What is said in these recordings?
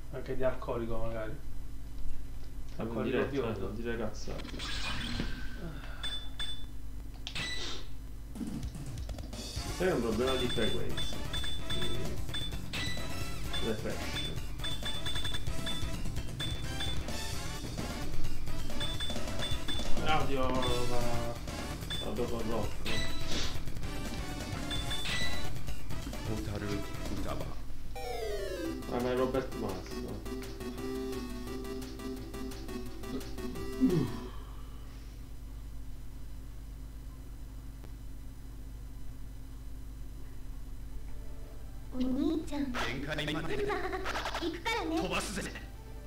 Anche di alcolico magari. Non dire cazzate. Sai che è un problema di frequenza. Refresh. Audio dopo il rock. Ma è Robert Massa. お兄ちゃん限界まで行くからね飛ばすぜ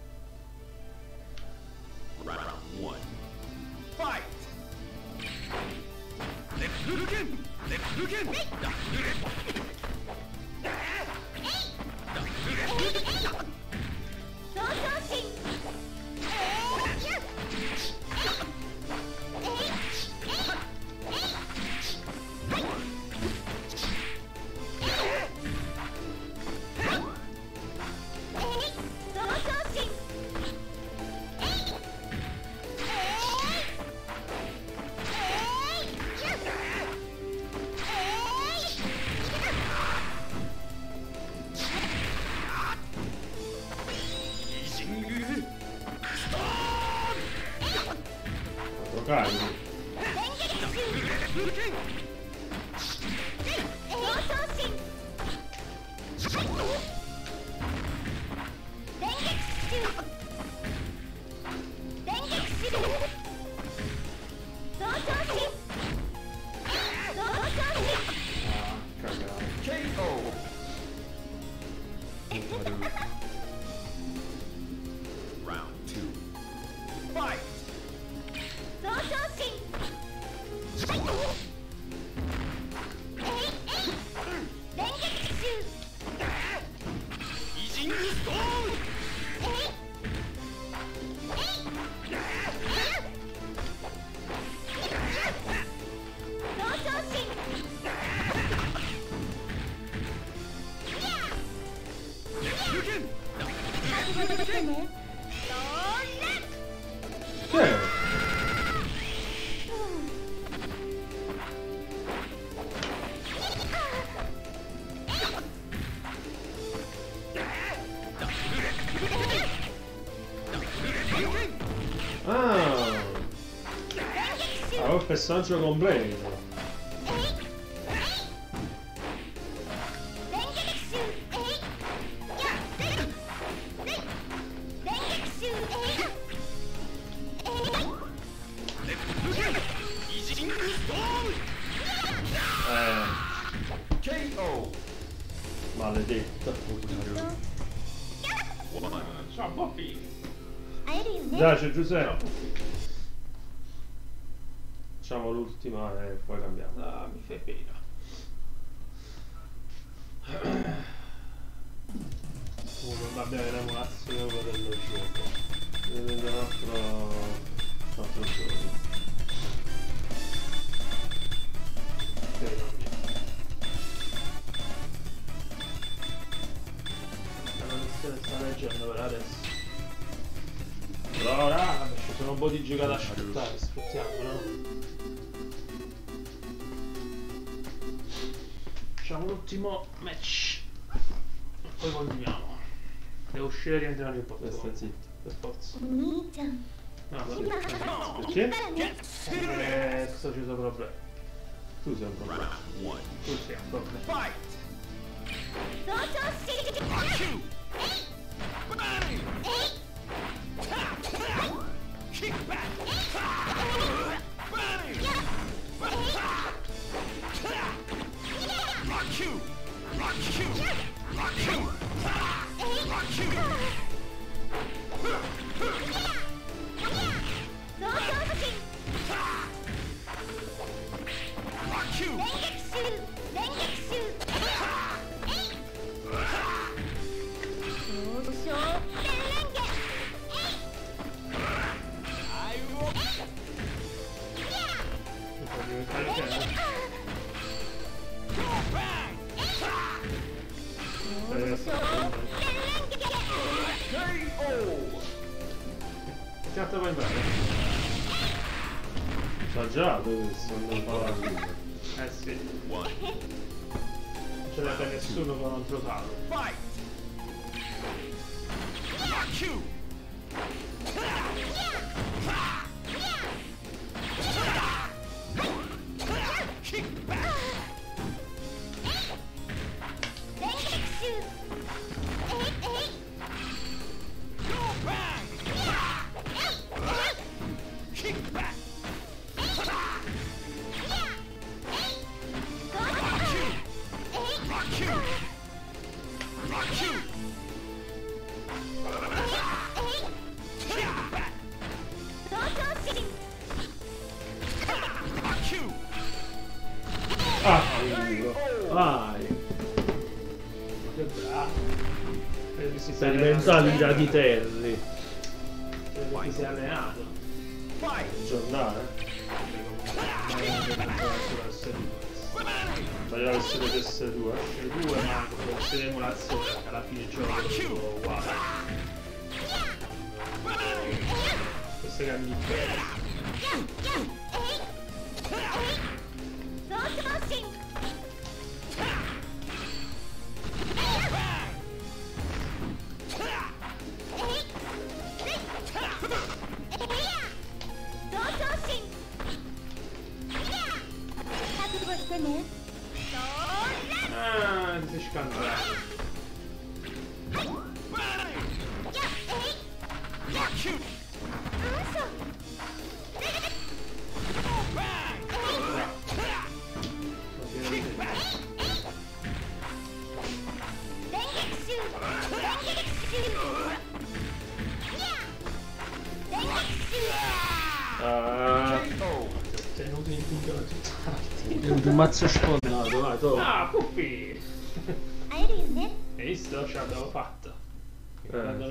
Round 1 Fight! Let's do it again! Let's do it again! Il personaggio completo. Maledetta. Ciao Bobby. Piace Giuseppe. Facciamo l'ultima e poi cambiamo. Ah, mi fai pena. Comunque va bene l'emulazione dello gioco. Ne prendo un altro giorno. La missione sta leggendo per adesso. Allora, ci sono un po' di giochi da aspettare, aspettiamo, no? Facciamo l'ultimo match e poi continuiamo. Devo uscire e rientrare in porto. Stai zitto. Per forza. お兄 No, ちゃん perché? Perché sto ci sono problemi. Tu sei un problema. Tu sei un problema. 同調し Adesso cazzo puoi imparare? Sa già dove stanno parlando. Eh sì. Non ce l'è per nessuno contro Taro. Ah, vai. Che bravo. Si Sei diventato i dati terri. Ti sei allenato. Giornale. Voglio la versione PS2. PS2 ma con questa emulazione perché alla fine il gioco uguale. Queste grandi ah, ti sei scandato. Sei venuto in punto da tutti. Un mazzo sfondato, vai, to. Ah, Puppi! 会えるよね Hai visto? Ce l'abbiamo fatta.